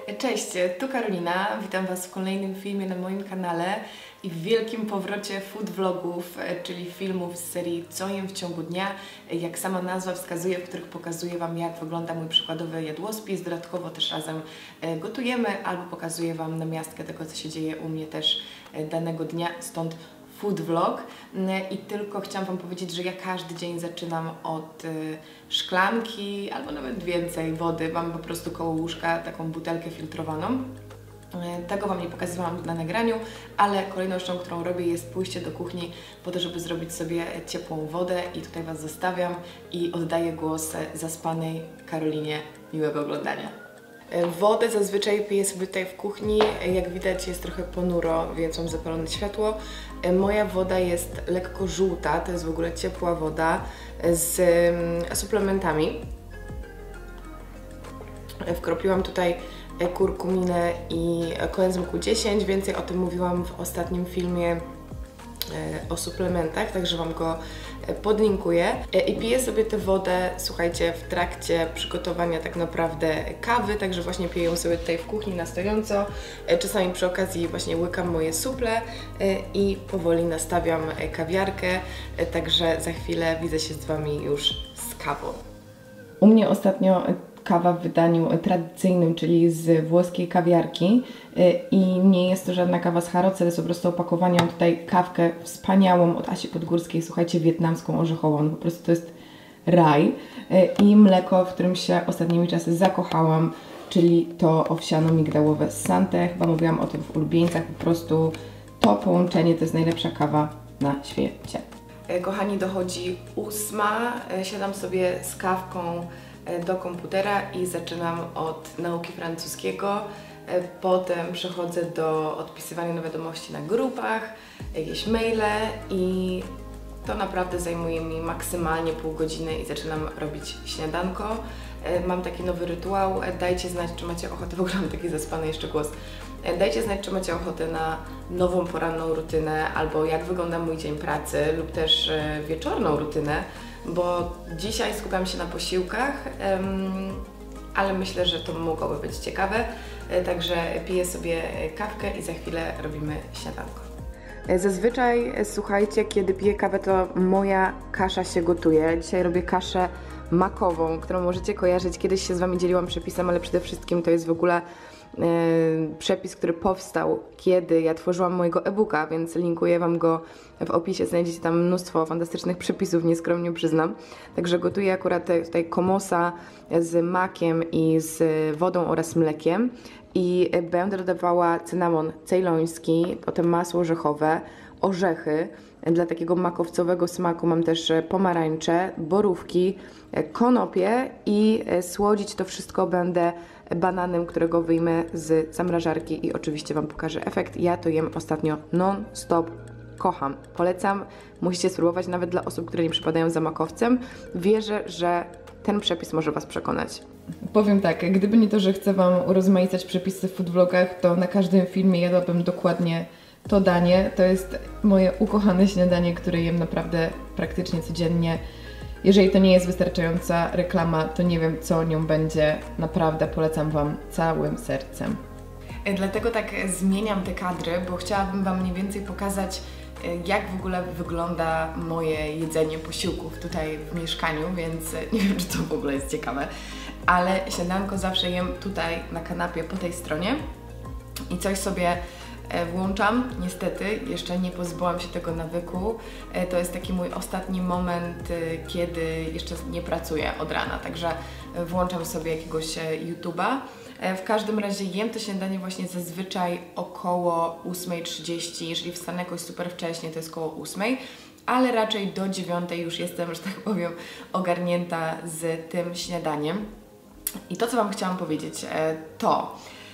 Cześć, tu Karolina. Witam Was w kolejnym filmie na moim kanale i w wielkim powrocie food vlogów, czyli filmów z serii Co jem w ciągu dnia, jak sama nazwa wskazuje, w których pokazuję Wam, jak wygląda mój przykładowy jadłospis. Dodatkowo też razem gotujemy albo pokazuję Wam namiastkę tego, co się dzieje u mnie też danego dnia, stąd food vlog. I tylko chciałam Wam powiedzieć, że ja każdy dzień zaczynam od szklanki albo nawet więcej wody. Mam po prostu koło łóżka taką butelkę filtrowaną. Tego Wam nie pokazywałam na nagraniu, ale kolejną rzeczą, którą robię, jest pójście do kuchni po to, żeby zrobić sobie ciepłą wodę i tutaj Was zostawiam i oddaję głos zaspanej Karolinie. Miłego oglądania. Wodę zazwyczaj piję sobie tutaj w kuchni. Jak widać, jest trochę ponuro, więc mam zapalone światło. Moja woda jest lekko żółta, to jest w ogóle ciepła woda z suplementami. Wkropiłam tutaj kurkuminę i koenzym Q10. Więcej o tym mówiłam w ostatnim filmie o suplementach, także Wam go podlinkuję. I piję sobie tę wodę, słuchajcie, w trakcie przygotowania tak naprawdę kawy, także właśnie piję ją sobie tutaj w kuchni na stojąco. Czasami przy okazji właśnie łykam moje suple i powoli nastawiam kawiarkę, także za chwilę widzę się z Wami już z kawą. U mnie ostatnio kawa w wydaniu tradycyjnym, czyli z włoskiej kawiarki i nie jest to żadna kawa z Haroce, to jest po prostu opakowanie. Mam tutaj kawkę wspaniałą od Asi Podgórskiej, słuchajcie, wietnamską orzechową, po prostu to jest raj, i mleko, w którym się ostatnimi czasy zakochałam, czyli to owsiano-migdałowe z Sante. Chyba mówiłam o tym w ulubieńcach, po prostu to połączenie to jest najlepsza kawa na świecie. Kochani, dochodzi 8, siadam sobie z kawką do komputera i zaczynam od nauki francuskiego. Potem przechodzę do odpisywania na wiadomości na grupach, jakieś maile i to naprawdę zajmuje mi maksymalnie pół godziny i zaczynam robić śniadanko. Mam taki nowy rytuał, dajcie znać, czy macie ochotę, w ogóle mam taki zaspany jeszcze głos. Dajcie znać, czy macie ochotę na nową poranną rutynę albo jak wygląda mój dzień pracy lub też wieczorną rutynę, bo dzisiaj skupiam się na posiłkach, ale myślę, że to mogłoby być ciekawe, także piję sobie kawkę i za chwilę robimy śniadanko. Zazwyczaj, słuchajcie, kiedy piję kawę, to moja kasza się gotuje. Dzisiaj robię kaszę makową, którą możecie kojarzyć. Kiedyś się z Wami dzieliłam przepisem, ale przede wszystkim to jest w ogóle przepis, który powstał, kiedy ja tworzyłam mojego e-booka, więc linkuję Wam go w opisie. Znajdziecie tam mnóstwo fantastycznych przepisów, nieskromnie przyznam. Także gotuję akurat tutaj komosa z makiem i z wodą oraz mlekiem. I będę dodawała cynamon cejloński, potem masło orzechowe, orzechy. Dla takiego makowcowego smaku mam też pomarańcze, borówki, konopie i słodzić to wszystko będę bananem, którego wyjmę z zamrażarki i oczywiście Wam pokażę efekt. Ja to jem ostatnio non-stop. Kocham. Polecam. Musicie spróbować nawet dla osób, które nie przypadają za makowcem. Wierzę, że ten przepis może Was przekonać. Powiem tak, gdyby nie to, że chcę Wam urozmaicać przepisy w food vlogach, to na każdym filmie jadłabym dokładnie to danie. To jest moje ukochane śniadanie, które jem naprawdę praktycznie codziennie. Jeżeli to nie jest wystarczająca reklama, to nie wiem, co nią będzie. Naprawdę polecam Wam całym sercem. Dlatego tak zmieniam te kadry, bo chciałabym Wam mniej więcej pokazać, jak w ogóle wygląda moje jedzenie posiłków tutaj w mieszkaniu, więc nie wiem, czy to w ogóle jest ciekawe, ale śniadanko zawsze jem tutaj na kanapie po tej stronie i coś sobie włączam. Niestety jeszcze nie pozbyłam się tego nawyku. To jest taki mój ostatni moment, kiedy jeszcze nie pracuję od rana, także włączam sobie jakiegoś YouTube'a. W każdym razie jem to śniadanie właśnie zazwyczaj około 8:30, jeżeli wstanę jakoś super wcześnie, to jest około 8, ale raczej do 9 już jestem, że tak powiem, ogarnięta z tym śniadaniem. I to, co Wam chciałam powiedzieć, to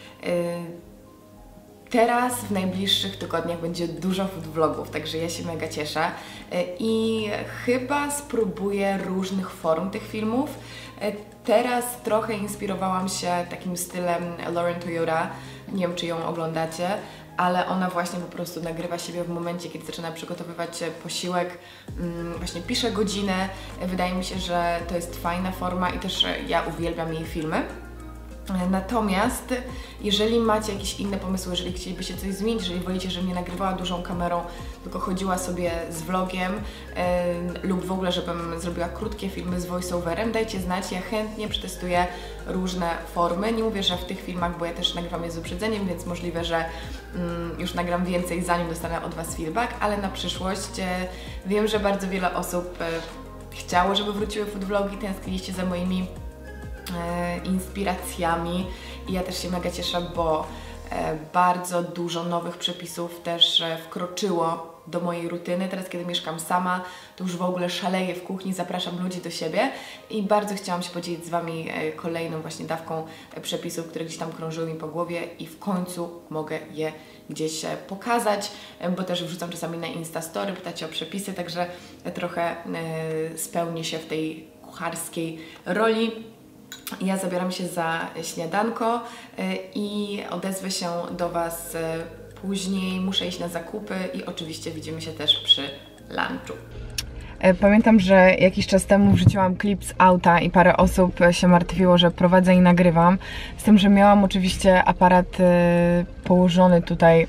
teraz w najbliższych tygodniach będzie dużo food vlogów, także ja się mega cieszę i chyba spróbuję różnych form tych filmów. Teraz trochę inspirowałam się takim stylem Lauren Toyota, nie wiem, czy ją oglądacie, ale ona właśnie po prostu nagrywa siebie w momencie, kiedy zaczyna przygotowywać posiłek, właśnie pisze godzinę. Wydaje mi się, że to jest fajna forma i też ja uwielbiam jej filmy. Natomiast jeżeli macie jakieś inne pomysły, jeżeli chcielibyście coś zmienić, jeżeli wolicie, żebym nie nagrywała dużą kamerą, tylko chodziła sobie z vlogiem lub w ogóle, żebym zrobiła krótkie filmy z voiceoverem, dajcie znać, ja chętnie przetestuję różne formy. Nie mówię, że w tych filmach, bo ja też nagrywam je z wyprzedzeniem, więc możliwe, że już nagram więcej, zanim dostanę od Was feedback, ale na przyszłość wiem, że bardzo wiele osób chciało, żeby wróciły food vlogi, tęskniliście za moimi inspiracjami i ja też się mega cieszę, bo bardzo dużo nowych przepisów też wkroczyło do mojej rutyny. Teraz, kiedy mieszkam sama, to już w ogóle szaleję w kuchni, zapraszam ludzi do siebie i bardzo chciałam się podzielić z Wami kolejną właśnie dawką przepisów, które gdzieś tam krążyły mi po głowie i w końcu mogę je gdzieś pokazać, bo też wrzucam czasami na Instastory, pytacie o przepisy, także trochę spełnię się w tej kucharskiej roli. Ja zabieram się za śniadanko i odezwę się do Was później. Muszę iść na zakupy i oczywiście widzimy się też przy lunchu. Pamiętam, że jakiś czas temu wrzuciłam klip z auta i parę osób się martwiło, że prowadzę i nagrywam. Z tym, że miałam oczywiście aparat położony tutaj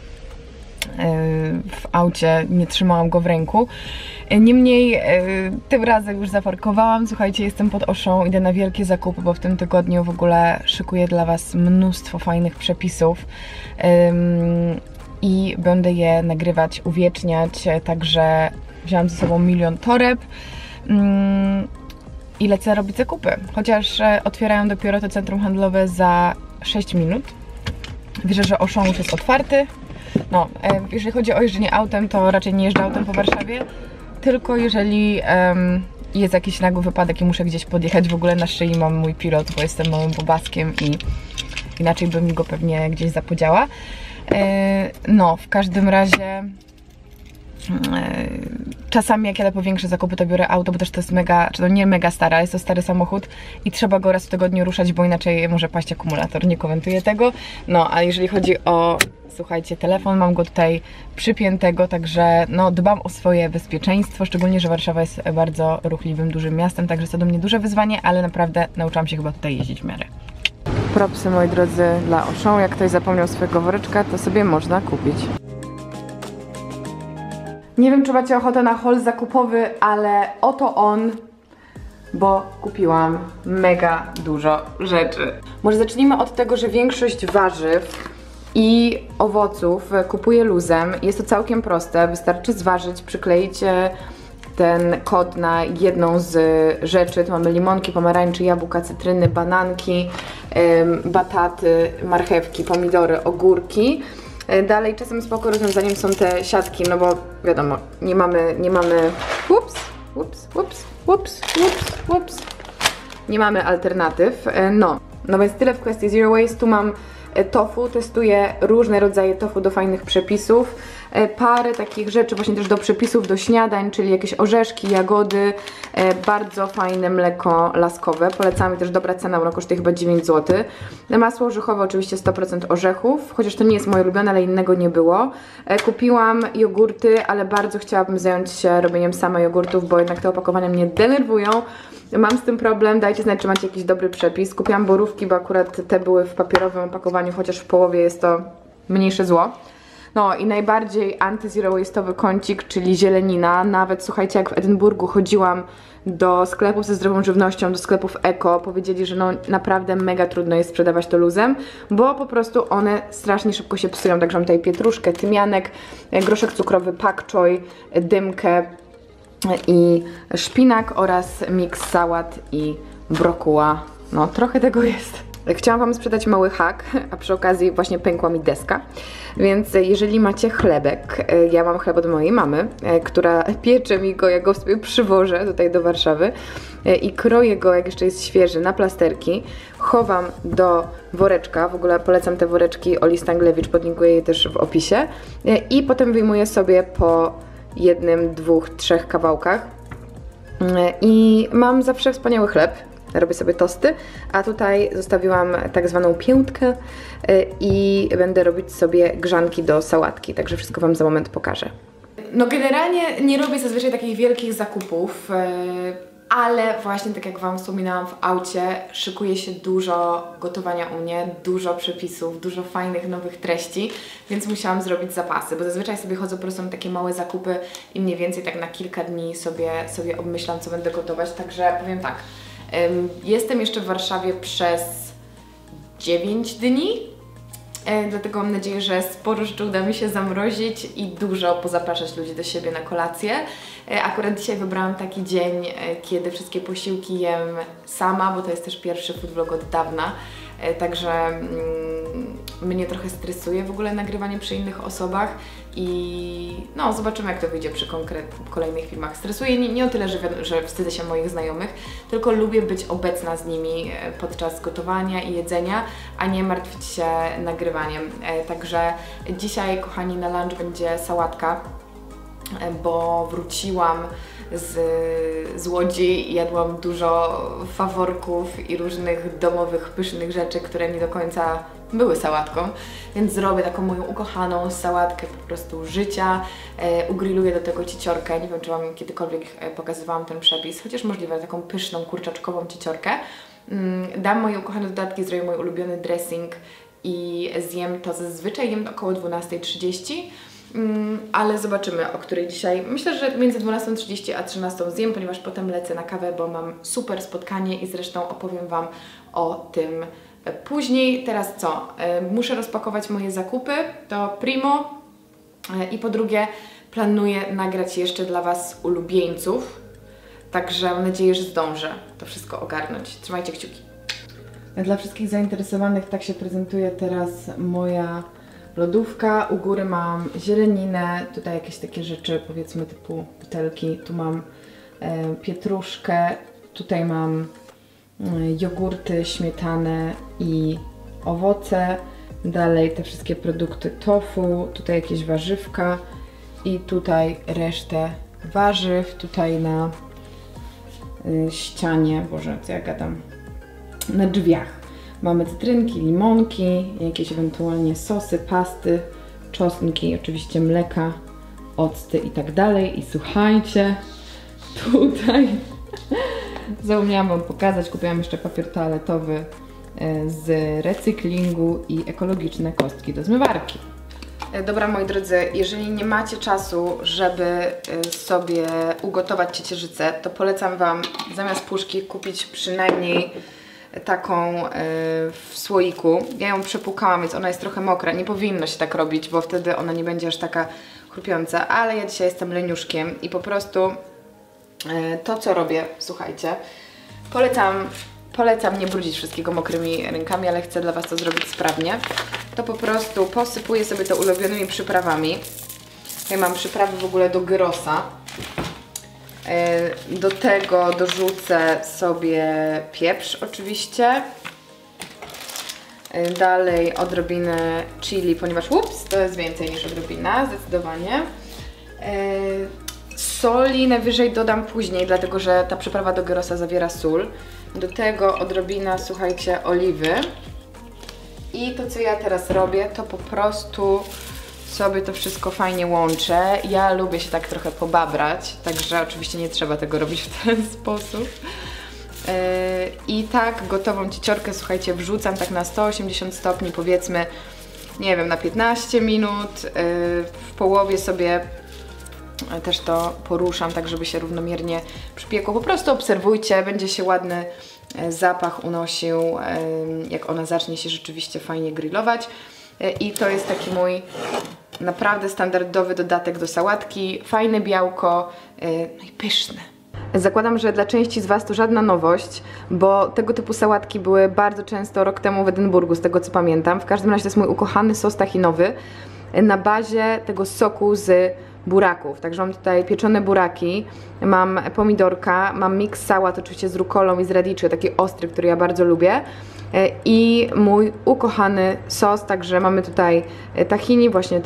w aucie, nie trzymałam go w ręku. Niemniej tym razem już zaparkowałam. Słuchajcie, jestem pod Auchan, idę na wielkie zakupy, bo w tym tygodniu w ogóle szykuję dla Was mnóstwo fajnych przepisów i będę je nagrywać, uwieczniać, także wziąłam ze sobą 1 000 000 toreb i lecę robić zakupy. Chociaż otwierają dopiero to centrum handlowe za 6 minut. Wierzę, że Auchan już jest otwarty. No, jeżeli chodzi o jeżdżenie autem, to raczej nie jeżdżę autem po Warszawie, tylko jeżeli jest jakiś nagły wypadek i muszę gdzieś podjechać. W ogóle na szyi mam mój pilot, bo jestem małym bobaskiem i inaczej bym mi go pewnie gdzieś zapodziała. No, w każdym razie czasami jak jadę po większe zakupy, to biorę auto, bo też to jest mega, czy to nie mega stara, jest to stary samochód i trzeba go raz w tygodniu ruszać, bo inaczej może paść akumulator, nie komentuję tego. No, a jeżeli chodzi o, słuchajcie, telefon, mam go tutaj przypiętego, także no, dbam o swoje bezpieczeństwo, szczególnie, że Warszawa jest bardzo ruchliwym, dużym miastem, także to do mnie duże wyzwanie, ale naprawdę nauczyłam się chyba tutaj jeździć w miarę. Propsy, moi drodzy, dla Auchan. Jak ktoś zapomniał swojego woreczka, to sobie można kupić. Nie wiem, czy macie ochotę na haul zakupowy, ale oto on, bo kupiłam mega dużo rzeczy. Może zacznijmy od tego, że większość warzyw i owoców kupuję luzem. Jest to całkiem proste, wystarczy zważyć, przykleić ten kod na jedną z rzeczy. Tu mamy limonki, pomarańcze, jabłka, cytryny, bananki, bataty, marchewki, pomidory, ogórki. Dalej czasem spoko rozwiązaniem są te siatki, no bo wiadomo, nie mamy nie mamy alternatyw, no więc tyle w kwestii Zero Waste. Tu mam tofu, testuję różne rodzaje tofu do fajnych przepisów, parę takich rzeczy właśnie też do przepisów, do śniadań, czyli jakieś orzeszki, jagody, bardzo fajne mleko laskowe, polecamy, też dobra cena, ono kosztuje chyba 9 zł. Masło orzechowe, oczywiście 100% orzechów, chociaż to nie jest moje ulubione, ale innego nie było. Kupiłam jogurty, ale bardzo chciałabym zająć się robieniem sama jogurtów, bo jednak te opakowania mnie denerwują. Mam z tym problem, dajcie znać, czy macie jakiś dobry przepis. Kupiłam borówki, bo akurat te były w papierowym opakowaniu, chociaż w połowie jest to mniejsze zło. No i najbardziej anty-zero waste'owy kącik, czyli zielenina. Nawet słuchajcie, jak w Edynburgu chodziłam do sklepów ze zdrową żywnością, do sklepów eko, powiedzieli, że no naprawdę mega trudno jest sprzedawać to luzem, bo po prostu one strasznie szybko się psują. Także mam tutaj pietruszkę, tymianek, groszek cukrowy, pak choi, dymkę i szpinak oraz miks sałat i brokuła. No trochę tego jest. Chciałam Wam sprzedać mały hak, a przy okazji właśnie pękła mi deska. Więc jeżeli macie chlebek, ja mam chleb od mojej mamy, która piecze mi go, ja go sobie przywożę tutaj do Warszawy i kroję go, jak jeszcze jest świeży, na plasterki, chowam do woreczka, w ogóle polecam te woreczki Oli Stanglewicz, podlinkuję je też w opisie, i potem wyjmuję sobie po 1, 2, 3 kawałkach i mam zawsze wspaniały chleb. Robię sobie tosty, a tutaj zostawiłam tak zwaną piętkę i będę robić sobie grzanki do sałatki, także wszystko Wam za moment pokażę. No generalnie nie robię zazwyczaj takich wielkich zakupów, Ale właśnie tak jak Wam wspominałam w aucie, szykuje się dużo gotowania u mnie, dużo przepisów, dużo fajnych, nowych treści, więc musiałam zrobić zapasy, bo zazwyczaj sobie chodzę po prostu na takie małe zakupy i mniej więcej tak na kilka dni sobie obmyślam, co będę gotować, także powiem tak, jestem jeszcze w Warszawie przez 9 dni, dlatego mam nadzieję, że sporo rzeczy uda mi się zamrozić i dużo pozapraszać ludzi do siebie na kolację. Akurat dzisiaj wybrałam taki dzień, kiedy wszystkie posiłki jem sama, bo to jest też pierwszy food vlog od dawna, także mnie trochę stresuje w ogóle nagrywanie przy innych osobach i no zobaczymy, jak to wyjdzie przy kolejnych filmach. Stresuje nie o tyle, że wstydzę się moich znajomych, tylko lubię być obecna z nimi podczas gotowania i jedzenia, a nie martwić się nagrywaniem. Także dzisiaj, kochani, na lunch będzie sałatka, bo wróciłam z Łodzi i jadłam dużo faworków i różnych domowych, pysznych rzeczy, które nie do końca były sałatką, więc zrobię taką moją ukochaną sałatkę po prostu życia, ugrilluję do tego cieciorkę, nie wiem, czy Wam kiedykolwiek pokazywałam ten przepis, chociaż możliwe, taką pyszną, kurczaczkową cieciorkę. Dam moje ukochane dodatki, zrobię mój ulubiony dressing i zjem to, zazwyczaj jem około 12:30, ale zobaczymy, o której dzisiaj. Myślę, że między 12:30 a 13:00 zjem, ponieważ potem lecę na kawę, bo mam super spotkanie i zresztą opowiem Wam o tym później. Teraz co? Muszę rozpakować moje zakupy, to primo, i po drugie planuję nagrać jeszcze dla Was ulubieńców, także mam nadzieję, że zdążę to wszystko ogarnąć. Trzymajcie kciuki. Dla wszystkich zainteresowanych tak się prezentuje teraz moja lodówka. U góry mam zieleninę, tutaj jakieś takie rzeczy, powiedzmy typu butelki. Tu mam pietruszkę, tutaj mam jogurty, śmietanę i owoce. Dalej te wszystkie produkty tofu, tutaj jakieś warzywka i tutaj resztę warzyw. Tutaj na ścianie, Boże, co ja gadam, na drzwiach mamy cytrynki, limonki, jakieś ewentualnie sosy, pasty, czosnki, oczywiście mleka, octy i tak dalej. I słuchajcie, tutaj zapomniałam Wam pokazać, kupiłam jeszcze papier toaletowy z recyklingu i ekologiczne kostki do zmywarki. Dobra, moi drodzy, jeżeli nie macie czasu, żeby sobie ugotować ciecierzycę, to polecam Wam zamiast puszki kupić przynajmniej taką w słoiku. Ja ją przepłukałam, więc ona jest trochę mokra. Nie powinno się tak robić, bo wtedy ona nie będzie aż taka chrupiąca, ale ja dzisiaj jestem leniuszkiem i po prostu to, co robię, słuchajcie, polecam nie brudzić wszystkiego mokrymi rękami, ale chcę dla Was to zrobić sprawnie. To po prostu posypuję sobie to ulubionymi przyprawami. Ja mam przyprawy w ogóle do gyrosa. Do tego dorzucę sobie pieprz oczywiście. Dalej odrobinę chili, ponieważ to jest więcej niż odrobina, zdecydowanie. Soli najwyżej dodam później, dlatego że ta przyprawa do gyrosa zawiera sól. Do tego odrobina, słuchajcie, oliwy. I to, co ja teraz robię, to po prostu sobie to wszystko fajnie łączę. Ja lubię się tak trochę pobabrać, także oczywiście nie trzeba tego robić w ten sposób. I tak gotową cieciorkę, słuchajcie, wrzucam tak na 180 stopni, powiedzmy, nie wiem, na 15 minut. W połowie sobie też to poruszam, tak żeby się równomiernie przypiekło. Po prostu obserwujcie, będzie się ładny zapach unosił, jak ona zacznie się rzeczywiście fajnie grillować. I to jest taki mój naprawdę standardowy dodatek do sałatki. Fajne białko, no i pyszne. Zakładam, że dla części z Was to żadna nowość, bo tego typu sałatki były bardzo często rok temu w Edynburgu, z tego co pamiętam. W każdym razie to jest mój ukochany sos tahinowy na bazie tego soku z buraków. Także mam tutaj pieczone buraki, mam pomidorka, mam mix sałat oczywiście z rukolą i z radicchio, taki ostry, który ja bardzo lubię. I mój ukochany sos, także mamy tutaj tahini, właśnie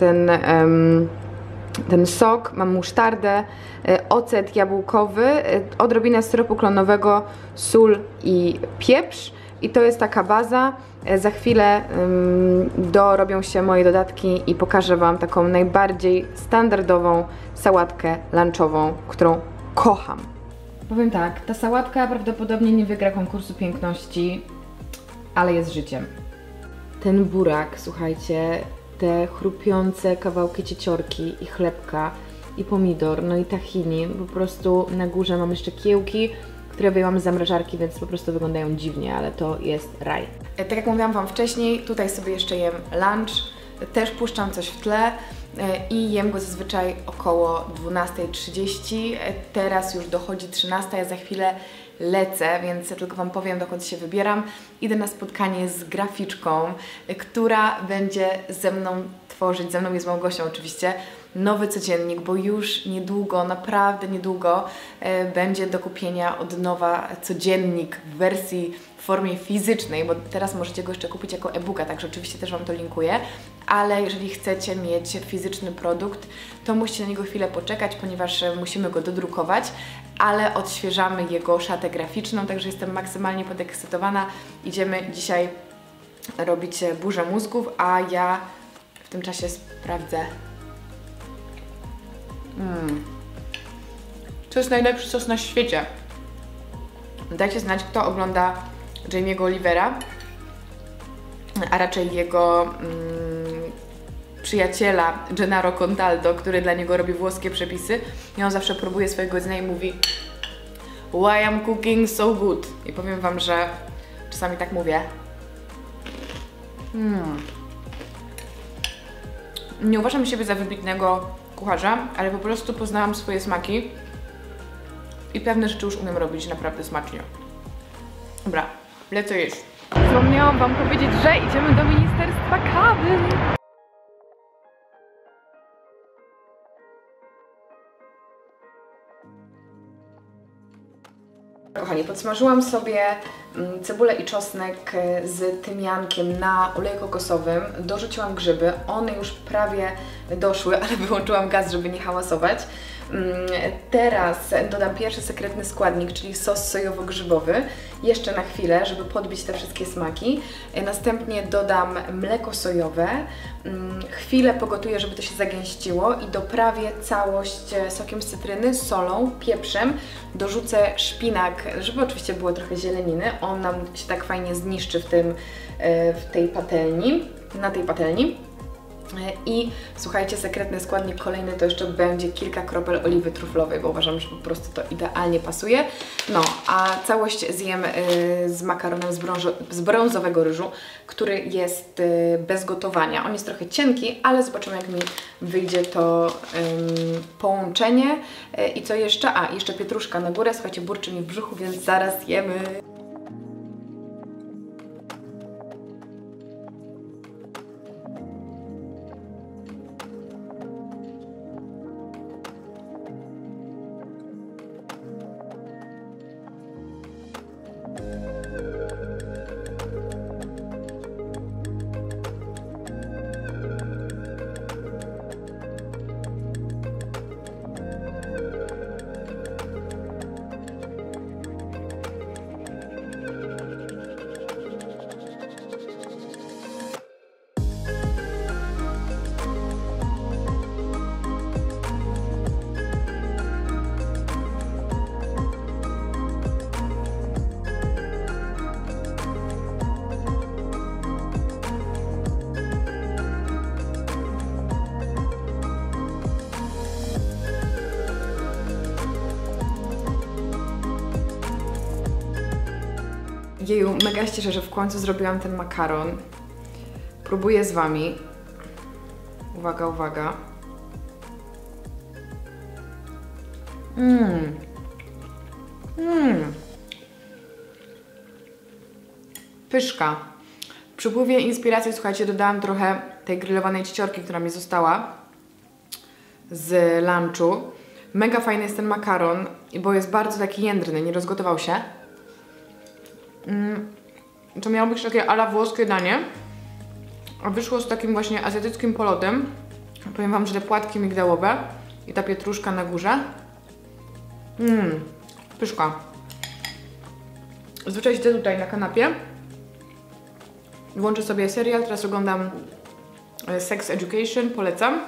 ten sok, mam musztardę, ocet jabłkowy, odrobinę syropu klonowego, sól i pieprz. I to jest taka baza. Za chwilę dorobią się moje dodatki i pokażę Wam taką najbardziej standardową sałatkę lunchową, którą kocham. Powiem tak, ta sałatka prawdopodobnie nie wygra konkursu piękności, ale jest życiem. Ten burak, słuchajcie, te chrupiące kawałki cieciorki i chlebka i pomidor, no i tahini, po prostu na górze mam jeszcze kiełki, które wyjęłam z zamrażarki, więc po prostu wyglądają dziwnie, ale to jest raj. Tak jak mówiłam Wam wcześniej, tutaj sobie jeszcze jem lunch, też puszczam coś w tle i jem go zazwyczaj około 12:30. Teraz już dochodzi 13:00, ja za chwilę lecę, więc tylko Wam powiem, dokąd się wybieram. Idę na spotkanie z graficzką, która będzie ze mną tworzyć, ze mną i z Małgosią oczywiście, nowy codziennik, bo już niedługo, naprawdę niedługo będzie do kupienia od nowa codziennik w wersji w formie fizycznej, bo teraz możecie go jeszcze kupić jako e-booka, także oczywiście też Wam to linkuję, ale jeżeli chcecie mieć fizyczny produkt, to musicie na niego chwilę poczekać, ponieważ musimy go dodrukować, ale odświeżamy jego szatę graficzną, także jestem maksymalnie podekscytowana. Idziemy dzisiaj robić burzę mózgów, a ja w tym czasie sprawdzę. To jest najlepszy sos na świecie. Dajcie znać, kto ogląda Jamie'ego Olivera, a raczej jego przyjaciela Gennaro Contaldo, który dla niego robi włoskie przepisy i on zawsze próbuje swojego jedzenia i mówi "Why I'm cooking so good?" I powiem Wam, że czasami tak mówię. Nie uważam siebie za wybitnego kucharza, ale po prostu poznałam swoje smaki i pewne rzeczy już umiem robić naprawdę smacznie. Dobra, lecę jeść. Zapomniałam Wam powiedzieć, że idziemy do Ministerstwa Kawy. Kochani, podsmażyłam sobie cebulę i czosnek z tymiankiem na oleju kokosowym, dorzuciłam grzyby, one już prawie doszły, ale wyłączyłam gaz, żeby nie hałasować. Teraz dodam pierwszy sekretny składnik, czyli sos sojowo-grzybowy, jeszcze na chwilę, żeby podbić te wszystkie smaki. Następnie dodam mleko sojowe, chwilę pogotuję, żeby to się zagęściło i doprawię całość sokiem z cytryny, solą, pieprzem. Dorzucę szpinak, żeby oczywiście było trochę zieleniny, on nam się tak fajnie zniszczy w tej patelni, na tej patelni. I słuchajcie, sekretny składnik kolejny to jeszcze będzie kilka kropel oliwy truflowej, bo uważam, że po prostu to idealnie pasuje. No, a całość zjem z makaronem z brązowego ryżu, który jest bez gotowania. On jest trochę cienki, ale zobaczymy, jak mi wyjdzie to połączenie. I co jeszcze? A, jeszcze pietruszka na górę. Słuchajcie, burczy mi w brzuchu, więc zaraz jemy. Jeju, mega się cieszę, że w końcu zrobiłam ten makaron. Próbuję z Wami. Uwaga, uwaga. Pyszka. W przypływie inspiracji, słuchajcie, dodałam trochę tej grillowanej cieciorki, która mi została z lunchu. Mega fajny jest ten makaron, bo jest bardzo taki jędrny, nie rozgotował się. To miało być takie ala włoskie danie, a wyszło z takim właśnie azjatyckim polotem. Powiem Wam, że te płatki migdałowe i ta pietruszka na górze. Pyszka. Zwyczaj siedzę tutaj na kanapie. Włączę sobie serial, teraz oglądam Sex Education, polecam.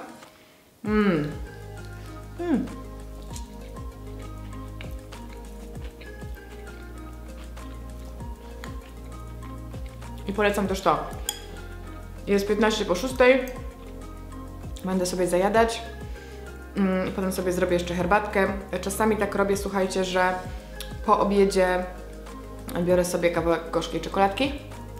I polecam też to. Jest 15 po 6. Będę sobie zajadać. I potem sobie zrobię jeszcze herbatkę. Czasami tak robię, słuchajcie, że po obiedzie biorę sobie kawałek gorzkiej czekoladki.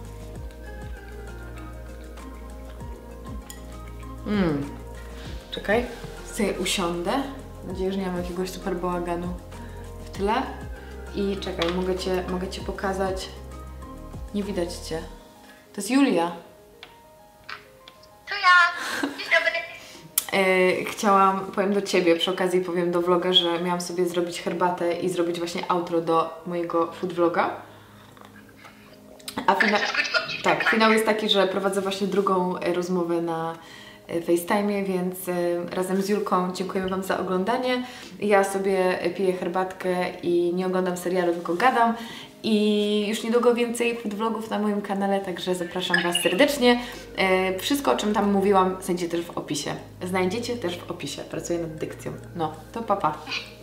Czekaj, sobie usiądę. Mam nadzieję, że nie mam jakiegoś super bałaganu w tle. I czekaj, mogę Cię pokazać. Nie widać Cię. To jest Julia. To ja. Dzień dobry. Powiem do Ciebie, przy okazji powiem do vloga, że miałam sobie zrobić herbatę i zrobić właśnie outro do mojego food vloga. A finał jest taki, że prowadzę właśnie drugą rozmowę na FaceTime'ie, więc razem z Julką dziękujemy Wam za oglądanie. Ja sobie piję herbatkę i nie oglądam serialu, tylko gadam. I już niedługo więcej food vlogów na moim kanale, także zapraszam Was serdecznie. Wszystko, o czym tam mówiłam, znajdziecie też w opisie. Pracuję nad dykcją. No, to pa.